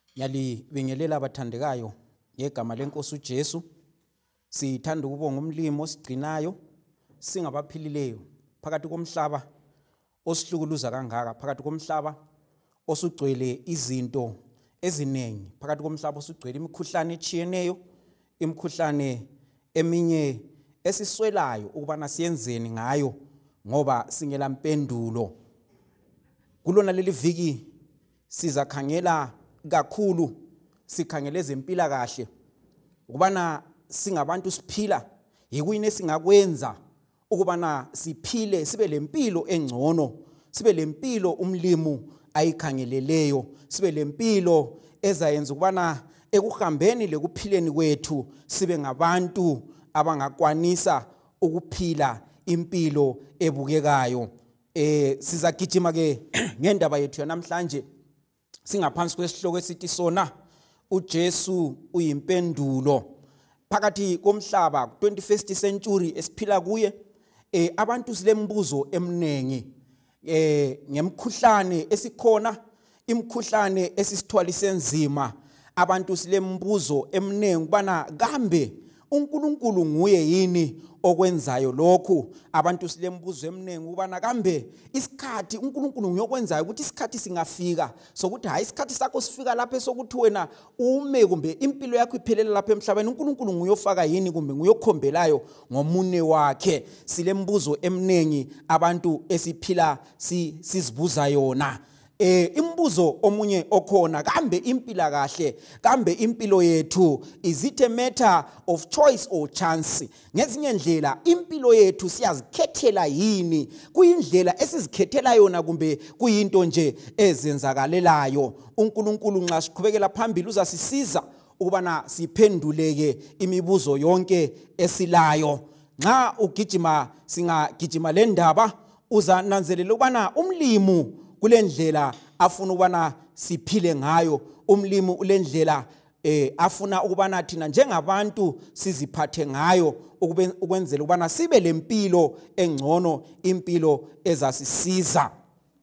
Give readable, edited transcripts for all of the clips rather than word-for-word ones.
Yalibingelela abathandekayo ngegama lenkosi uJesu. Sithanda ukubonga umlimo osigcinayo singabaphilileyo phakathi komhlaba osihlukuluza kangaka, phakathi komhlaba osugcwele izinto ezinengi, phakathi komhlaba osugcwele imikhuhlane echiyeneyo, imikhuhlane eminye esiswelayo ukubana siyenzeni ngayo ngoba singela mpendulo. Kulona leli viki sizakhangela kakhulu, sikhangele ezempilakahle ukubana singabantu siphila yikuyini esingakwenza ukubana siphile sibe lempilo engcono, sibe lempilo umlimu ayikhangeleleyo, sibe lempilo ezayenza ukubana ekuhambeni lekuphileni kwethu sibe ngabantu abangakwanisa ukuphila impilo ebukekayo. Sizagijima ke ngendaba yethu yanamhlanje singaphansi kwesihloko esithi sona uJesu uyimpendulo. Phakathi komhlaba 21st century esiphila kuye, abantu silembuzo eminengi ngemkhuhlane esikhona, imkhuhlane esisithwalise enzima. Abantu silembuzo eminengi bana kambe uNkulunkulu nguye yini okwenzayo lokhu. Abantu silembuzo eminengi ubana kambe isikhathi uNkulunkulu nguyokwenzayo ukuthi isikhathi singafika sokuthi hayi isikhathi sakho sifika lapho sokuthi wena ume kumbe impilo yakho iphelela lapha emhlabeni, uNkulunkulu nguyofaka yini kumbe nguyokhombelayo ngomune wakhe. Silembuzo eminengi abantu esiphila sizibuza yona. Imbuzo omunye okhona, kambe impila kahle, kambe impilo yethu is it a matter of choice or chance? Ngezinye ndlela impilo yethu siyazikhethela yini, kuyindlela esizikhethela yona kumbe kuyinto nje ezenzakalelayo? uNkulunkulu nxa siqhubekela phambili uzasisiza ukubana siphenduleke imibuzo yonke esilayo. Nxa ugijima singagijima le ndaba uzananzelela ukubana umlimu kulendlela afuna ukubana siphile ngayo, umlimu ulendlela afuna ukubana thina njengabantu siziphathe ngayo ukwenzela ukubana sibe lempilo engcono, impilo ezasisiza.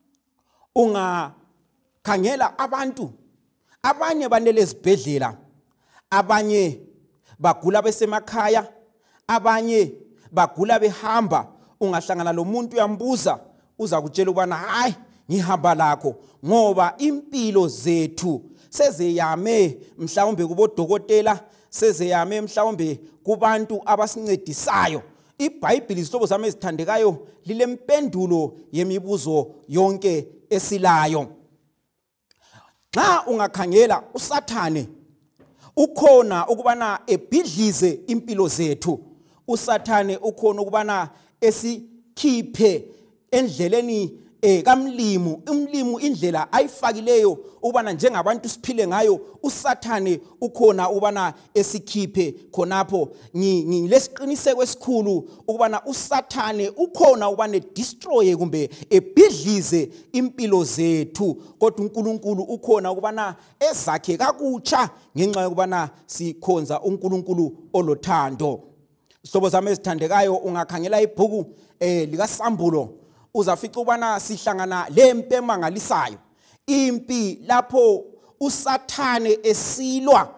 Ungakhangela abantu abanye banele ezibhedlela, abanye bagula besemakhaya, abanye bagula behamba. Ungahlangana lomuntu uyambuza uza kutshela ukubana hayi ngihamba lakho ngoba impilo zethu sezeyame mhlawumbe kubodokotela, sezeyame mhlawumbe kubantu abasincedisayo. iBhayibheli isihlobo zami ezithandekayo lilempendulo yemibuzo yonke esilayo. Nxa ungakhangela uSathane ukhona ukubana ebhidlize impilo zethu, uSathane ukhona ukubana esikhiphe endleleni kamlimu. Umlimu indlela ayifakileyo ukubana njengabantu siphile ngayo, uSathane ukhona ukubana esikhiphe khonapho. Ngilesiqiniseko esikhulu ukubana uSathane ukhona ukubana destroy kumbe ebhidlize impilo zethu, kodwa uNkulunkulu ukhona ukubana ezakhe kakutsha ngenxa yokubana sikhonza uNkulunkulu olothando. Sihlobo zami ezithandekayo, ungakhangela ibhuku likaSambulo uzafica ukubana sihlangana lempi emangalisayo, impi lapho uSathane esilwa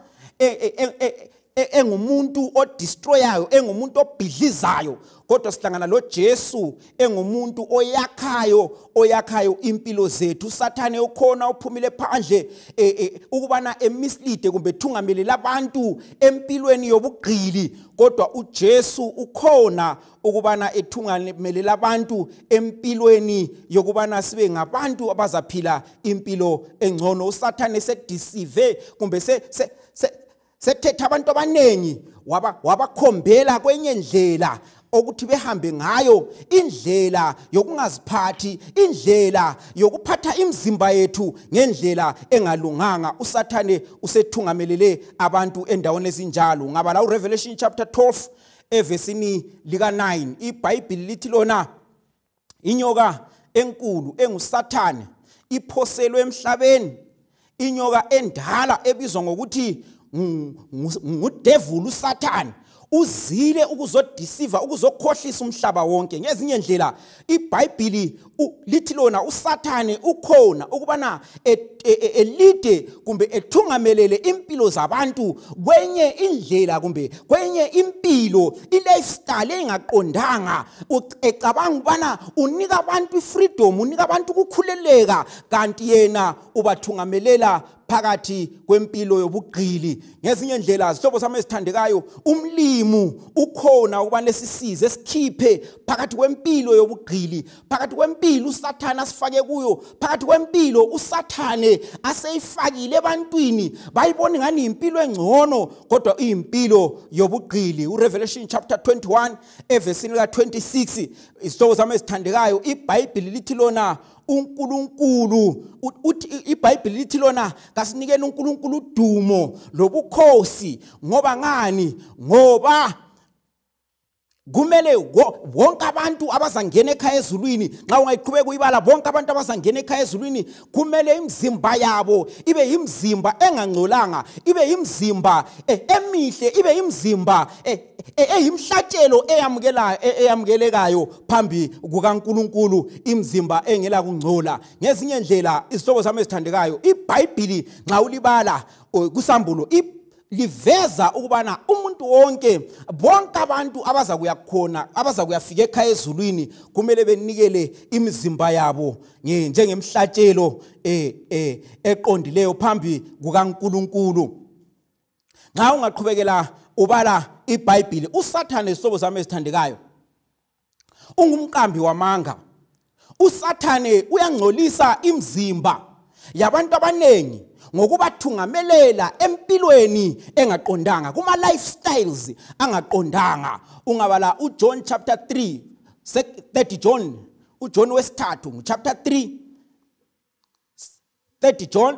engumuntu odestroyayo, engumuntu obhidlizayo, kodwa sihlangana loJesu engumuntu oyakhayo impilo zethu. uSathane ukhona uphumile phandle ukubana emislead kumbe thungamelele abantu empilweni yobugqili, kodwa uJesu ukhona ukubana ethungamelele abantu empilweni yokubana sibe ngabantu abazaphila impilo engcono. uSathane sedeceive kumbe sethetha abantu abanengi wabakhombela kwenye ndlela ukuthi behambe ngayo, indlela yokungaziphathi, indlela yokuphatha imizimba yethu ngendlela engalunganga. uSathane usethungamelele abantu endaweni ezinjalo. Ngabala uRevelation chapter 12 evesini lika 9, iBhayibheli lithi lona inyoka enkulu enguSathane iphoselwe emhlabeni, inyoka endala ebizwa ngokuthi ngudevil uSathane, uzile ukuzodeceive ukuzokhohlisa umhlaba wonke. Ngezinye indlela iBhayibheli lithi lona uSathane ukhona ukubana elide kumbe ethungamelele impilo zabantu kwenye indlela kumbe kwenye impilo ilifestyle engaqondanga, ecabanga ubana unika abantu ifreedom, unika abantu ukukhuleleka, kanti yena ubathungamelela phakathi kwempilo yobugqili. Ngezinye indlela zihlobo sami ezithandekayo, umlimu ukhona ukuba lesisize esikhiphe phakathi kwempilo yobugqili, phakathi kwempilo uSathane asifake kuyo, phakathi kwempilo uSathane aseyifakile ebantwini bayibona ngani impilo engcono kodwa iyimpilo yobugqili. uRevelation chapter 21 evesini ka26 isihlobo sami ezithandekayo iBhayibheli lithi lona uNkulunkulu uthi iBhayibheli lithi lona kasinikeni uNkulunkulu udumo lobukhosi. Ngoba ngani? Ngoba kumele bonke abantu abazangena ekhaya ezulwini, nxa ungayiqhubeka uyibala bonke abantu abazangena ekhaya ezulwini kumele imizimba yabo ibe yimizimba engangcolanga, ibe yimizimba emihle, ibe yimizimba eyimhlatshelo eyamukelekayo phambi kukaNkulunkulu, imizimba engela kungcola. Ngezinye indlela isihlobo sami ezithandekayo iBhayibheli nxa ulibala kusambulo liveza ukubana umuntu wonke, bonke abantu abazakuya khona, abazakuyafika ekhaya ezulwini kumele benikele imizimba yabo njengemhlatshelo eqondileyo phambi kukaNkulunkulu. Nxa ungaqhubekela ubala iBhayibheli, uSathane isihlobo sami ezithandekayo ungumqambi wamanga. uSathane uyangcolisa imizimba yabantu abanengi ngokubathungamelela empilweni engaqondanga, kuma lifestyles angaqondanga. Ungabala uJohn chapter 3 30 John, uJohn wesithathu chapter 3 30 John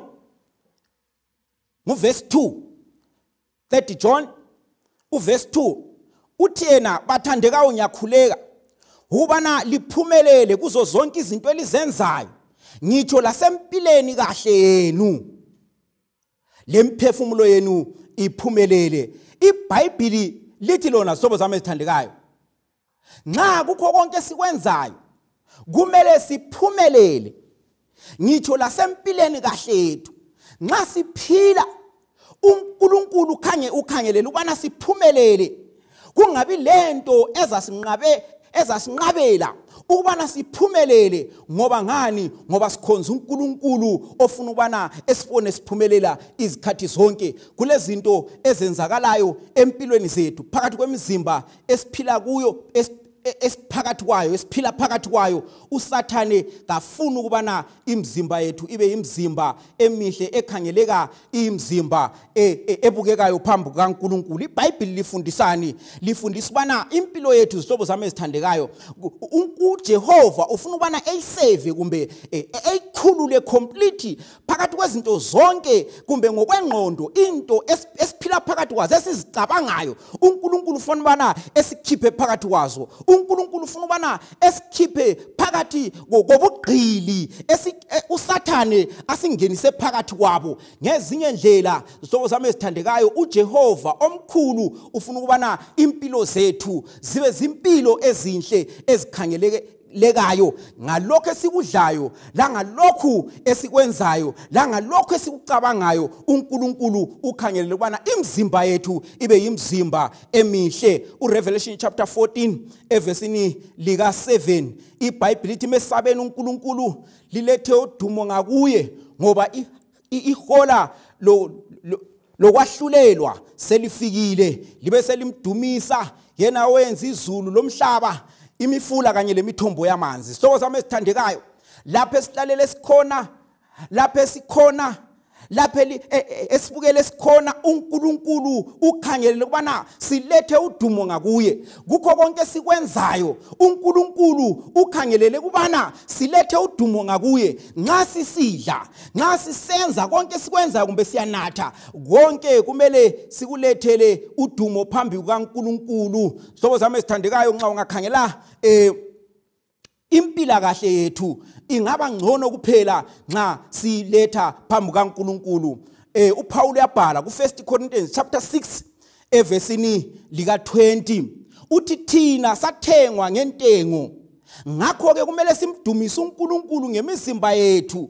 verse 2, 30 John verse 2 uthi yena bathandekayo ngiyakhuleka ubana liphumelele kuzo zonke izinto elizenzayo, ngitsho lasempileni kahle yenu, lemphefumulo yenu iphumelele. iBhayibheli lithi lona sihlobo sami ezithandekayo, nxa kukho konke sikwenzayo kumele siphumelele, ngitsho lasempileni kahle yethu. Nxa siphila uNkulunkulu ukhangelele ukubana siphumelele, kungabi lento ezasinqabela ukubana siphumelele. Ngoba ngani? Ngoba sikhonza uNkulunkulu ofuna ukubana esibone siphumelela izikhathi zonke kulezinto ezenzakalayo empilweni zethu, phakathi kwemizimba esiphila kuyo, esiphila phakathi kwayo. uSathane kafuna ukubana imizimba yethu ibe imizimba emihle ekhangeleka, imizimba ebukekayo phambi kukaNkulunkulu. iBhayibheli lifundisani? Lifundisa ubana impilo yethu zihlobo zami ezithandekayo uJehova ufuna ubana eyisave kumbe eyikhulule complete phakathi kwezinto zonke, kumbe ngokwengqondo into esiphila phakathi kwazo esizicabangayo. uNkulunkulu ufuna ubana esikhiphe phakathi kwazo. uNkulunkulu ufuna ubana esikhiphe phakathi kobugqili uSathane asingenise phakathi kwabo. Ngezinye indlela zihlobo zami ezithandekayo uJehova omkhulu ufuna ukubana impilo zethu zibe zimpilo ezinhle ezikhangelekayo, ngalokho esikudlayo, langalokho esikwenzayo, langalokho esikucabangayo. uNkulunkulu ukhangelele ukubana imizimba yethu ibe yimizimba emihle. uRevelation chapter 14 evesini lika 7 iBhayibheli lithi mesabeni uNkulunkulu lilethe udumo ngakuye, ngoba ihola lokwahlulelwa selifikile, libe selimdumisa yena wenza izulu lomhlaba, imifula kanye lemithombo yamanzi. Sihlobo sami ezithandekayo, lapho esihlalela esikhona, lapho esikhona, lapho esibukele esikhona, uNkulunkulu ukhangelele ukubana silethe udumo ngakuye. Kukho konke sikwenzayo uNkulunkulu ukhangelele ukubana silethe udumo ngakuye. Nxa sisidla, nxa sisenza konke sikwenzayo kumbe siyanatha, konke kumele sikulethele udumo phambi kukaNkulunkulu. Sihlobo sami ezithandekayo, nxa ungakhangela impila kahle yethu ingaba ngcono kuphela nxa siletha phambi kaNkulunkulu. uPaul uyabhala ku1 Corinthians chapter 6 evesini lika 20 uthi thina sathengwa ngentengo ngakho ke kumele simdumise uNkulunkulu ngemizimba yethu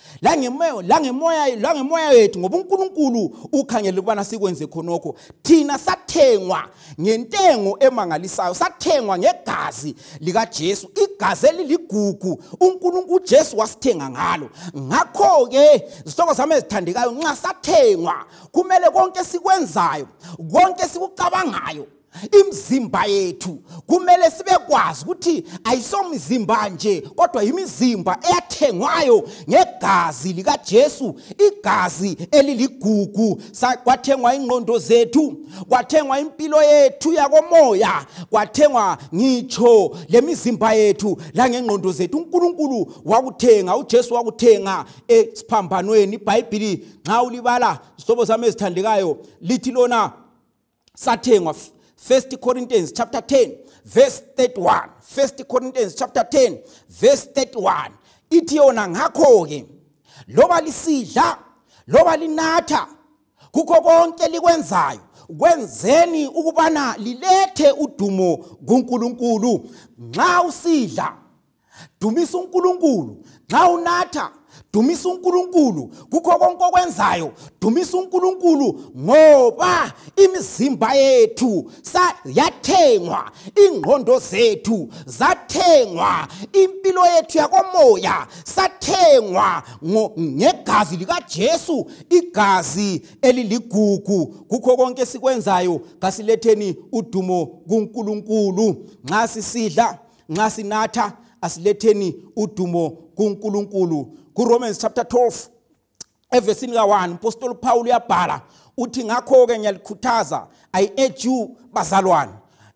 langemoya yethu ngoba uNkulunkulu ukhangele ukubana sikwenze khonokho. Thina sathengwa ngentengo emangalisayo, sathengwa ngegazi lika Jesu, igazi eliligugu uNkulunkulu uJesu wasithenga ngalo. Ngakho ke isitoko sami ezithandekayo, nxa sathengwa kumele konke sikwenzayo, konke sikucabangayo, imizimba yethu kumele sibekwazi ukuthi ayisomizimba nje kodwa imizimba eyathengwayo ngegazi lika Jesu, igazi eliligugu. Kwathengwa ingqondo zethu, kwathengwa impilo yethu yakomoya, kwathengwa ngitsho lemizimba yethu la ngengqondo zethu. uNkulunkulu wakuthenga, uJesu wakuthenga esiphambanweni. iBhayibheli nxa ulibala isihlobo sami ezithandekayo lithi lona sathengwa. 1 Corinthians chapter 10 verse 31. 1 Corinthians chapter 10 verse 31 ithi yona ngakho ke loba lisidla loba linatha kukho konke likwenzayo kwenzeni ukubana lilethe udumo kuNkulunkulu. Nxa usidla dumisa uNkulunkulu, nxa unatha dumisa uNkulunkulu, kukho konke okwenzayo dumisa uNkulunkulu ngoba imizimba yethu yathengwa, ingqondo zethu zathengwa, impilo yethu yakomoya sathengwa ngegazi lika Jesu, igazi eliligugu. Kukho konke sikwenzayo kasiletheni udumo kuNkulunkulu. Nxa sisidla, nxa sinatha asiletheni udumo kuNkulunkulu. Romans chapter 12 evesini ka1 Apostle Paul uyabhala uthi ngakho ke ngiyalikhuthaza, I urge you bazalwane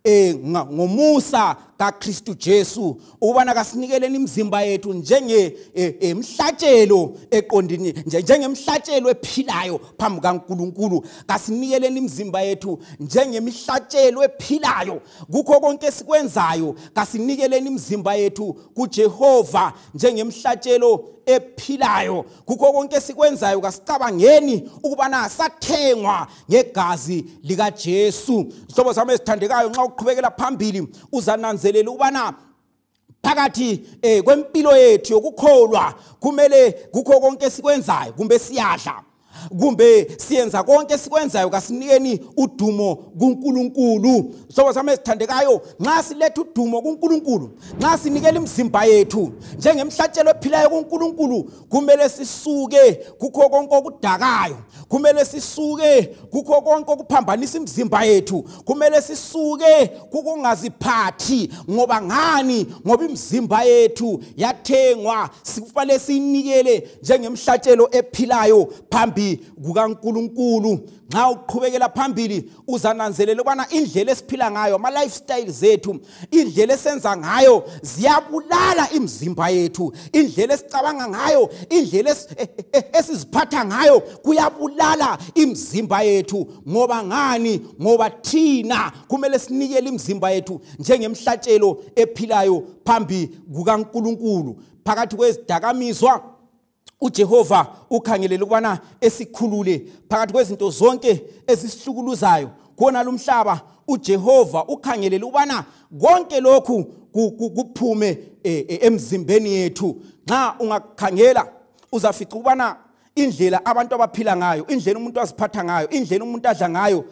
ngomusa kaKristu Jesu ubana kasinikeleni imizimba yethu njenge emhlatshelo eqondini, njengemhlatshelo ephilayo phambi kaNkulunkulu. Kasinikeleni imizimba yethu njengemhlatshelo ephilayo. Kukho konke sikwenzayo kasinikeleni imizimba yethu kuJehova njengemhlatshelo ephilayo. Kukho konke sikwenzayo kasicabangeni ukubana sathengwa ngegazi lika Jesu. Isihlobo sami esithandekayo, nxa uqhubekela phambili uzananzelela ukubana phakathi kwempilo yethu yokukholwa kumele kukho konke sikwenzayo, kumbe siyadla, kumbe siyenza konke sikwenzayo kasinikeni udumo kuNkulunkulu. Isihlobo sami esithandekayo, nxa siletha udumo kuNkulunkulu, nxa sinikela imizimba yethu njengemhlatshelo ephilayo kuNkulunkulu, kumele sisuke kukho konke okudakayo, kumele sisuke kukho konke okuphambanisa imizimba yethu, kumele sisuke kukungaziphathi. Ngoba ngani? Ngoba imizimba yethu yathengwa, sikufanele sinikele njengemhlatshelo ephilayo phambi kukaNkulunkulu. Nxa uqhubekela phambili uzananzelela ukubana indlela esiphila ngayo, ama lifestyle zethu, indlela esenza ngayo ziyabulala imizimba yethu, indlela esicabanga ngayo, indlela esiziphatha ngayo kuyabulala imizimba yethu. Ngoba ngani? Ngoba thina kumele sinikele imizimba yethu njengemhlatshelo ephilayo phambi kukaNkulunkulu. Phakathi kwezidakamizwa uJehova ukhangelele ukubana esikhulule phakathi kwezinto zonke ezisihlukuluzayo khona lumhlaba. uJehova ukhangelele ukubana konke lokhu kuphume emzimbeni yethu. Nxa ungakhangela uzafica ukubana indlela abantu abaphila ngayo, indlela umuntu aziphatha ngayo, indlela umuntu adla ngayo,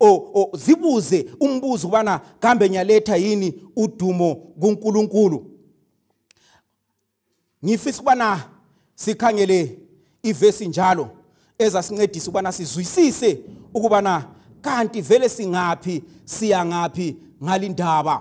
zibuze umbuzo ubana kambe ngiyaletha yini udumo kuNkulunkulu. Ngifisa ukubana sikhangele ivesi njalo ezasincedisa ukubana sizwisise ukubana kanti vele singaphi, siyangaphi ngalindaba.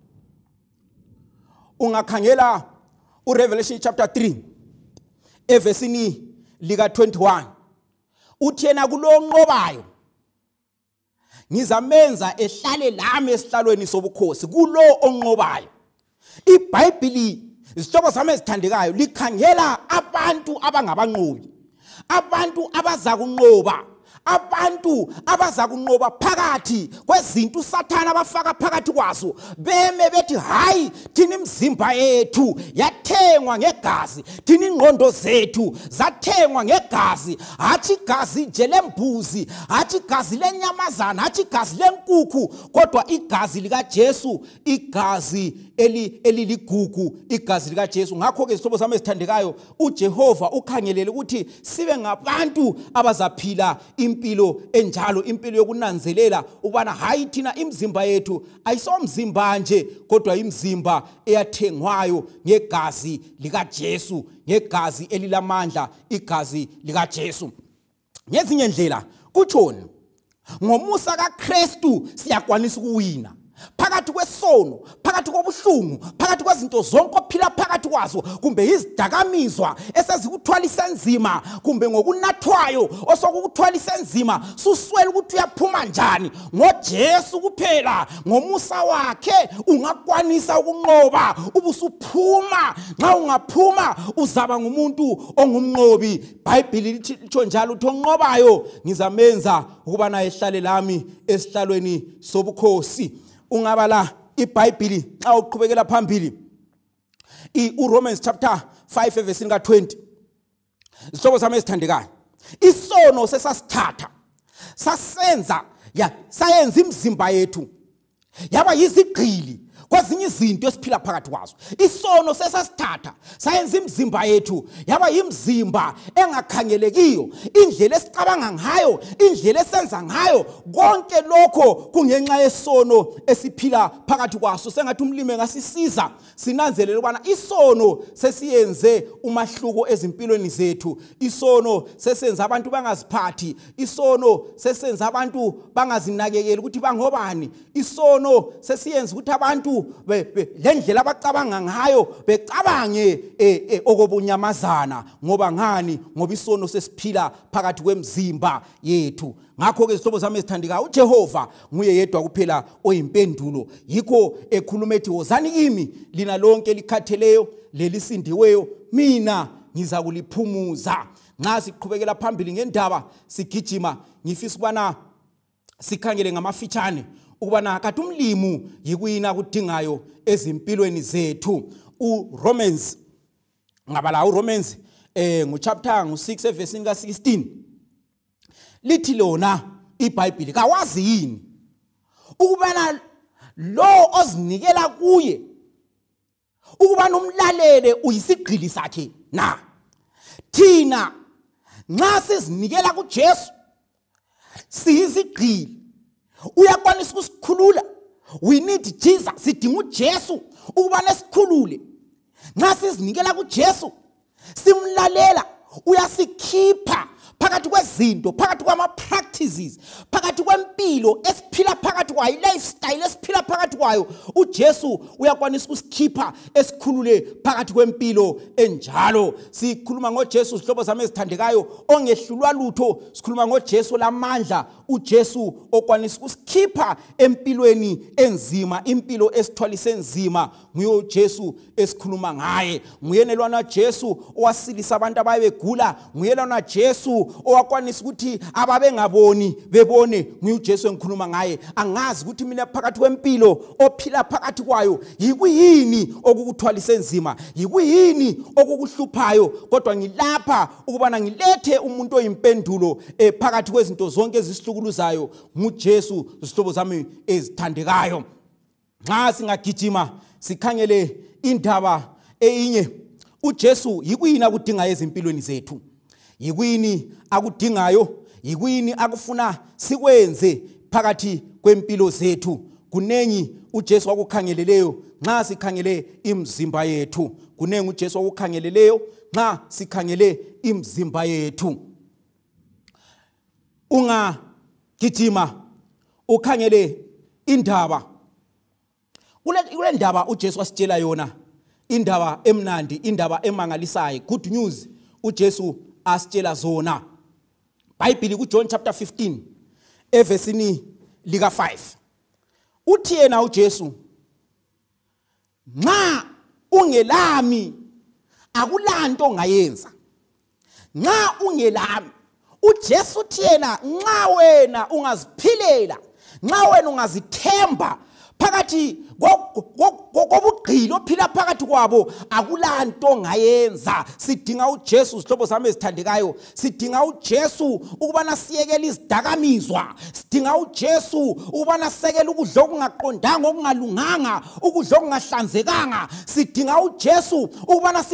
Ungakhangela uRevelation chapter 3 evesini lika 21 uthi yena kulonqobayo ngizamenza ehlale lami esihlalweni sobukhosi, kulo onqobayo. iBhayibheli isihlobo sami esithandekayo likhangela abantu abangabanqobi, abantu abaza kunqoba, abantu abaza kunqoba phakathi kwezinto uSathane abafaka phakathi kwazo beme bethi hayi thina imizimba yethu yathengwa ngegazi, thina ingqondo zethu zathengwa ngegazi, hathi igazi nje lembuzi, hathi igazi lenyamazana, hathi igazi lenkukhu, kodwa igazi lika Jesu, igazi eliligugu, igazi lika Jesu. Ngakho ke sihlobo sami esithandekayo, uJehova ukhangelele ukuthi sibe ngabantu abazaphila impilo enjalo, impilo yokunanzelela ukubana hayi thina imizimba yethu ayisomzimba nje, kodwa imizimba eyathengwayo ngegazi lika Jesu, ngegazi elilamandla, igazi lika Jesu. Ngezinye indlela kutshoni ngomusa kaKristu siyakwanisa ukuwina phakathi kwesono, phakathi kobuhlungu, phakathi kwezinto zonke ophila phakathi kwazo, kumbe izidakamizwa esezikuthwalisa enzima, kumbe ngokunathwayo osokukuthwalisa enzima, suswela ukuthi uyaphuma njani. NgoJesu kuphela, ngomusa wakhe ungakwanisa ukunqoba, ubusuphuma. Nxa ungaphuma uzaba ngumuntu ongumnqobi. iBhayibheli litsho njalo ukuthi onqobayo ngizamenza ukuba naye ehlale lami esihlalweni sobukhosi. Ungabala iBhayibheli xa uqhubekela phambili uRomans chapter 5 verse 20. Isihlobo sami esithandekayo, isono sesasithatha sasenza sayenza imizimba yethu yaba yizigqili kwezinye izinto esiphila phakathi kwazo. Isono sesasithatha sayenza imizimba yethu yaba yimizimba engakhangelekiyo, indlela esicabanga ngayo, indlela esenza ngayo, konke lokho kungenxa yesono esiphila phakathi kwaso. Sengathi umlimi engasisiza sinanzelele ukubana isono sesiyenze umahluko ezimpilweni zethu. Isono sesenza abantu bangaziphathi, isono sesenza abantu bangazinakekeli ukuthi bangobani, isono sesiyenza ukuthi abantu lendlela abacabanga ngayo becabange okobunyamazana. Ngoba ngani? Ngoba isono sesiphila phakathi kwemizimba yethu. Ngakho ke isihlobo sami esithandekayo, uJehova nguye yedwa kuphela oyimpendulo. Yikho ekhuluma ethi wozani kimi lina lonke likhatheleyo lelisindiweyo, mina ngiza kuliphumuza. Nxa siqhubekela phambili ngendaba sigijima, ngifisa ukubana sikhangele ngamafitshane ukubana kade umlimu yikuyina kudingayo ezimpilweni zethu. uRomans, ngabala uRomans chapter 6 verse 16 lithi lona iBhayibheli, kawazi yini ukubana lo ozinikela kuye ukubana umlalele uyisigqili sakhe na? Thina nxa sizinikela kuJesu siyizigqili, uyakwanisa ukusikhulula. We need Jesus, sidinga uJesu ukubana esikhulule. Nxa sizinikela kuJesu simlalela, uyasikhipha phakathi kwezinto, phakathi kwama-practices, phakathi kwempilo esiphila phakathi kwayo, lifestyle esiphila phakathi kwayo. uJesu uyakwanisa ukusikhipha esikhulule phakathi kwempilo enjalo. Sikhuluma ngoJesu, sihlobo sami ezithandekayo, ongehlulwa lutho. Sikhuluma ngoJesu lamandla, uJesu okwanisa ukusikhipha empilweni enzima, impilo esithwalise enzima. Nguye uJesu esikhuluma ngaye. Nguyena lwana Jesu owasilisa abantu ababegula, nguyena lwana Jesu owakwanisa ukuthi ababengaboni bebone. Nguye uJesu engikhuluma ngaye. Angazi ukuthi mina phakathi kwempilo ophila phakathi kwayo yikuyini okukuthwalise enzima, yikuyini okukuhluphayo, kodwa ngilapha ukubana ngilethe umuntu oyimpendulo phakathi kwezinto zonke ezisihlukuluzayo. nguJesu, isihlobo sami ezithandekayo. Nxa singagijima sikhangele indaba eyinye, uJesu yikuyini akudingayo ezimpilweni zethu, yikuyini akudingayo, yikuyini akufuna sikwenze phakathi kwempilo zethu. Kunengi uJesu akukhangeleleyo nxa sikhangele imizimba yethu, kunengi uJesu akukhangeleleyo nxa sikhangele imizimba yethu. Ungagijima ukhangele indaba, kule ndaba uJesu asitshela yona, indaba emnandi, indaba emangalisayo, good news uJesu asitshela zona. iBhayibheli kuJohn chapter 15 evesini lika 5 uthi yena uJesu, nxa ungelami akulanto ngayenza. Nxa ungelami uJesu uthi yena nxa wena ungaziphilela, nxa wena ungazithemba phakathi kobugqili ophila phakathi kwabo, akulanto ongayenza. Sidinga uJesu, sihlobo sami ezithandekayo, sidinga uJesu ukubana siyekele izidakamizwa, sidinga uJesu ukubana sisekele ukudla okungaqondanga okungalunganga, ukudla okungahlanzekanga, sidinga uJesu ukubana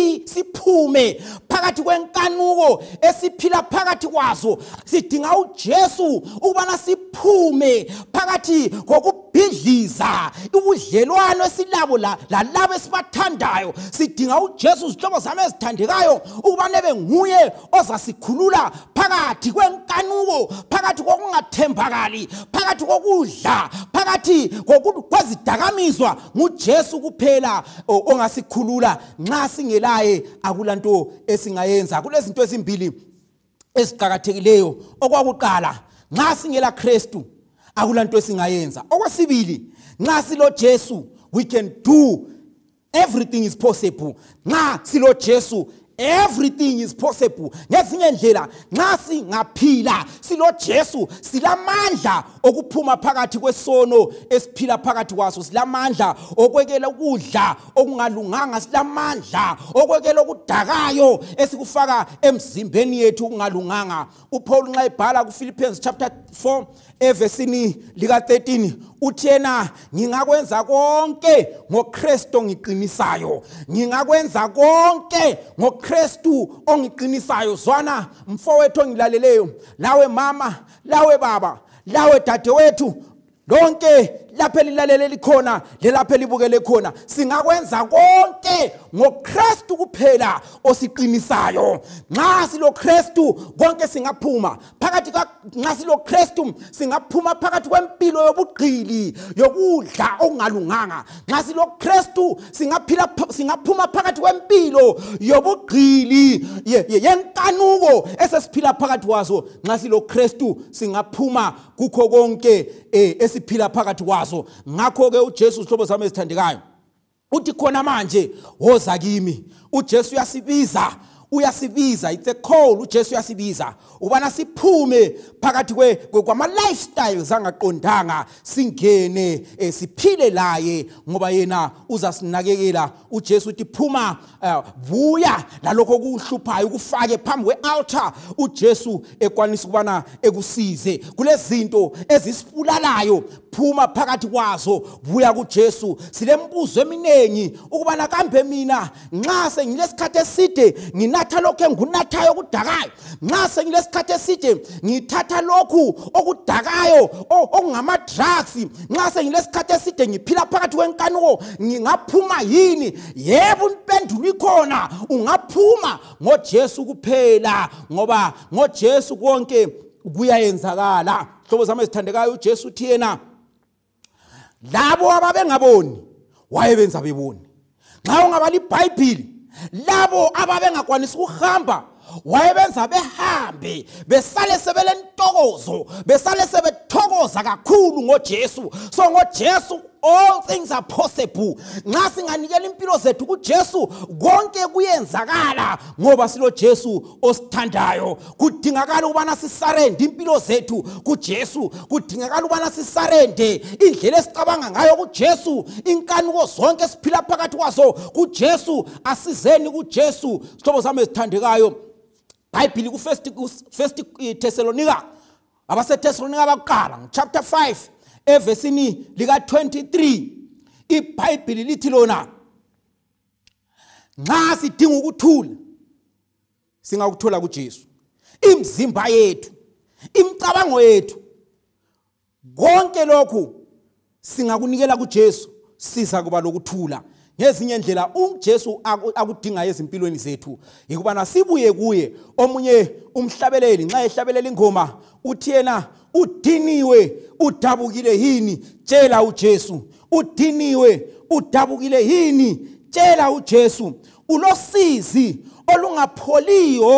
siphume phakathi kwenkanuko esiphila phakathi kwazo, sidinga uJesu ukubana siphume phakathi kokubhidliza ubudlelwano esilabo lalabo esibathandayo. Sidinga uJesu, sihlobo sami ezithandekayo, ukubana ebe nguye ozasikhulula phakathi kwenkanuko, phakathi kokungathembakali, phakathi kokudla, phakathi kwezidakamizwa. nguJesu kuphela ongasikhulula. Nxa singelaye akulanto esingayenza. Kulezinto ezimbili eziqhakathekileyo. Okwakuqala, nxa singela Kristu akulanto esingayenza. Okwesibili, nxa silo Jesu we can do everything is possible. Nxa silo Jesu everything is possible. Ngezinye indlela, nxa singaphila silo Jesu silamandla okuphuma phakathi kwesono esiphila phakathi kwaso, silamandla okwekela ukudla okungalunganga, silamandla okwekela ukudakayo esikufaka emzimbeni yethu okungalunganga. uPaul nxa ebhala kuPhilippians chapter 4 evesini lika 13 uthi yena ngingakwenza konke ngoKristu ongiqinisayo, ngingakwenza konke ngoKristu ongiqinisayo. Zwana mfowethu ongilaleleyo, lawe mama, lawe baba, lawe dadewethu, lonke lapho elilalele khona lelapho elibukele khona, singakwenza konke ngoKristu kuphela osiqinisayo. Nxa silo Kristu konke singaphuma phakathi nxa silo Kristu singaphuma phakathi kwempilo yobugqili, yokudla okungalunganga. Nxa silo Kristu singaphuma phakathi kwempilo yobugqili, yenkanuko esesiphila phakathi kwazo. Nxa silo Kristu singaphuma kukho konke esiphila phakathi kwazo. Ngakho ke uJesu, sihlobo sami ezithandekayo, uthi khona manje woza kimi. uJesu uyasibiza, it's a call. uJesu uyasibiza ubana siphume phakathi kwama lifestyles angaqondanga, singene siphile laye, ngoba yena uzasinakekela. uJesu uthi phuma, buya lalokho kuhluphayo ukufake phambi kwealtar. uJesu ekwanisa ukubana ekusize kulezinto ezisibulalayo, phuma phakathi kwazo, buya kuJesu. Silembuzo eminengi ukubana kambe mina nxa sengilesikhathi eside nginatha lokho engunathayo okudakayo, nxa sengilesikhathi eside ngithatha lokhu okudakayo okungama drugs, nxa sengilesikhathi eside ngiphila phakathi kwenkanuko, ngingaphuma yini? Yebo, impendulo ikhona. Ungaphuma ngoJesu kuphela, ngoba ngoJesu konke kuyayenzakala. Hlobo zami ezithandekayo, uJesu uthi yena labo ababengaboni wayebenza bebone. Nxa ungabala iBhayibhili, labo ababengakwanisa ukuhamba wayebenza behambe, besale sebelentokozo, besale sebethokoza kakhulu ngoJesu. So ngoJesu all things are possible. Nxa singanikela impilo zethu kuJesu konke kuyenzakala, ngoba silo Jesu osithandayo. Kudingakala ubana sisarende impilo zethu kuJesu, kudingakala ubana sisarende indlela esicabanga ngayo kuJesu, inkanuko zonke siphila phakathi kwazo kuJesu. Asizeni kuJesu, sihlobo zami ezithandekayo. Bible ku First Thessalonica, abaseThessalonika baqala chapter 5 evesini lika 23, iBhayibhili lithi lona nxa sidinga ukuthula singakuthola kuJesu. Imzimba yethu, imicabango yethu, konke lokhu singakunikela kuJesu, siza kuba lokuthula. Ngezinye indlela uJesu akudinga ezimpilweni zethu ikubana sibuye kuye. Omunye umhlabeleli nxa ehlabelela ingoma uthi yena udiniwe udabukile yini, tshela uJesu. Udiniwe udabukile yini, tshela uJesu. Ulosizi olungapholiyo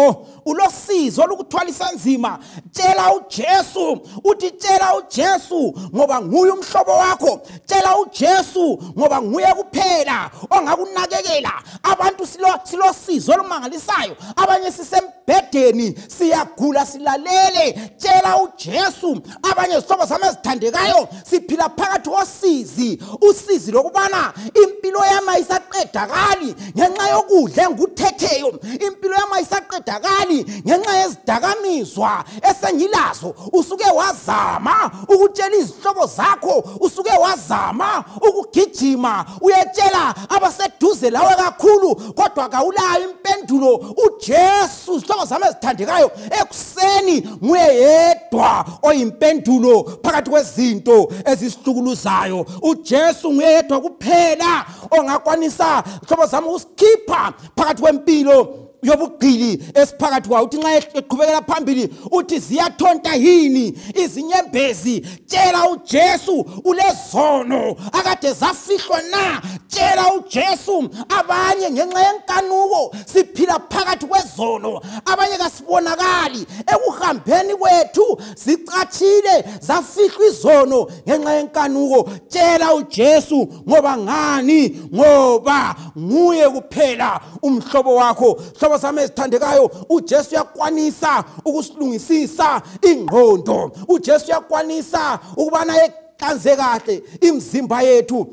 ulosizo lokuthwalisa nzima, tshela uJesu, uthi tshela uJesu ngoba nguye umhlobo wakho, tshela uJesu ngoba nguye kuphela ongakunakekela. Abantu silosizo olumangalisayo, abanye sisembhedeni siyagula silalele, tshela uJesu. Abanye izihlobo zami ezithandekayo siphila phakathi kosizi, usizi lokubana impilo yami ayisaqedakali ngenxa yokudla engikuthetheyo, impilo yami ayisaqedakali ngenxa yezidakamizwa esengilazo. Usuke wazama ukutshela izihlobo zakho, usuke wazama ukugijima uyetshela abaseduze lawe kakhulu, kodwa kawulayo impendulo. uJesu, izihlobo zami ezithandekayo, ekuseni nguye yedwa oyimpendulo phakathi kwezinto ezisihlukuluzayo. uJesu nguye yedwa kuphela ongakwanisa, izihlobo zami, usikhipha phakathi kwempilo yobugqili esiphakathi kwayo. Uthi nxa eqhubekela phambili uthi ziyathonta yini izinyembezi, tshela uJesu. Ulezono akade zafihlwa na, tshela uJesu. Abanye ngenxa yenkanuko siphila phakathi kwezono, abanye kasibonakali ekuhambeni kwethu, zicatshile zafihlwa izono ngenxa yenkanuko. Tshela uJesu ngoba ngani? Ngoba nguye kuphela umhlobo wakho. Hlobo zami ezithandekayo, uJesu uyakwanisa ukusilungisisa ingqondo, uJesu uyakwanisa ukubana eqanze kahle imizimba yethu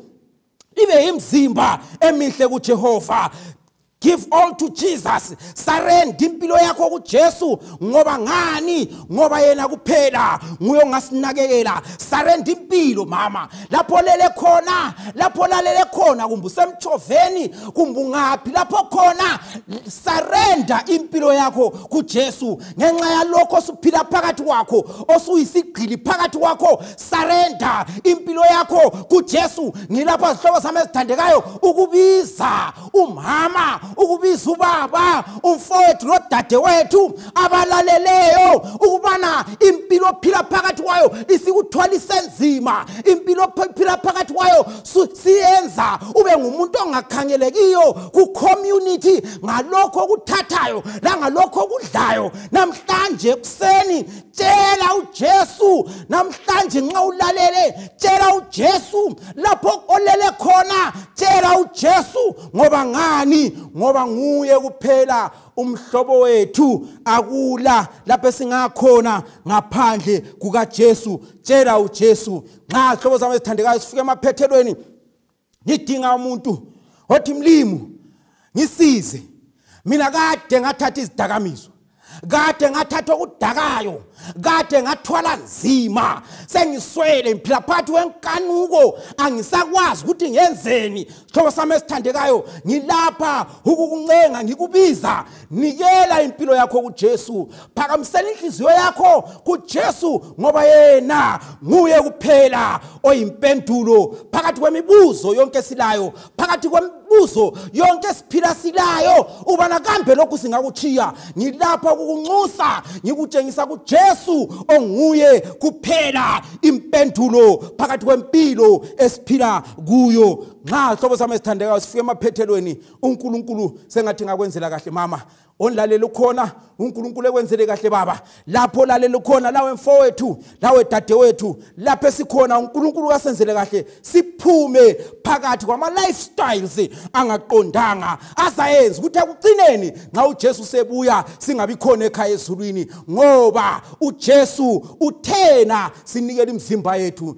ibe imizimba emihle kuJehova. Give all to Jesus. Surrender impilo yakho kuJesu ngoba ngani? Ngoba yena kuphela nguye ongasinakekela. Surrender impilo mama, lapho lele khona, lapho lalele khona, kumbe usemchoveni, kumbe ungaphi, lapho khona surrender impilo yakho kuJesu. Ngenxa yalokho osuphila phakathi kwakho, osuyisigqili phakathi kwakho, surrender impilo yakho kuJesu. Ngilapha izihlobo zami ezithandekayo ukubiza umama, ukubiza ubaba, umfowethu nodadewethu abalaleleyo, ukubana impilo phila phakathi kwayo isikuthwalise nzima, impilo phila phakathi kwayo siyenza ube ngumuntu ongakhangelekiyo ku-community ngalokho okuthathayo langalokho okudlayo. Namhlanje kuseni tshela uJesu, namhlanje nxa ulalele tshela uJesu, lapho olele khona tshela uJesu. Ngoba ngani? Ngoba nguye kuphela umhlobo wethu, akula lapho esingakhona ngaphandle kukaJesu. Tshela uJesu. Nxa hlobo zami ezithandekayo sifike emaphethelweni, ngidinga umuntu othi mlimu ngisize, mina kade ngathatha izidakamizwa, kade ngathatha okudakayo, kade ngathwala nzima, sengiswele ngiphila phakathi kwenkanuko, angisakwazi ukuthi ngenzeni. Hlobo sami esithandekayo, ngilapha ukukuncenga, ngikubiza, nikela impilo yakho kuJesu, phakamisela inhliziyo yakho kuJesu, ngoba yena nguye kuphela oyimpendulo phakathi kwemibuzo yonke esilayo, phakathi kwemibuzo yonke esiphila silayo. Ubana kambe lokhu singakuchiya, ngilapha ukukunxusa, ngikutshengisa kuJesu onguye kuphela impendulo phakathi kwempilo esiphila kuyo. Nxa hlobo sami esithandekayo sifike emaphethelweni, uNkulunkulu sengathi ngakwenzela kahle mama, onlalela khona, uNkulunkulu ekwenzele kahle baba, lapho lalela khona, lawe mfowethu, lawe dadewethu, lapho esikhona uNkulunkulu kasenzele kahle, siphume phakathi kwama lifestyles angaqondanga azayenza ukuthi akugcineni nxa uJesu sebuya singabi khona ekhaya ezulwini, ngoba uJesu uthena sinikele imizimba yethu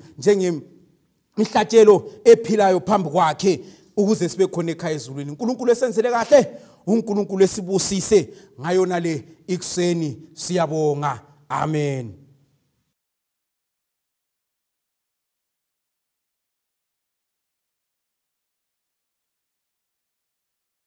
njengemihlatshelo ephilayo phambi kwakhe ukuze sibe khona ekhaya ezulwini. uNkulunkulu esenzele kahle, uNkulunkulu esibusise ngayona le ikuseni, siyabonga. Amen.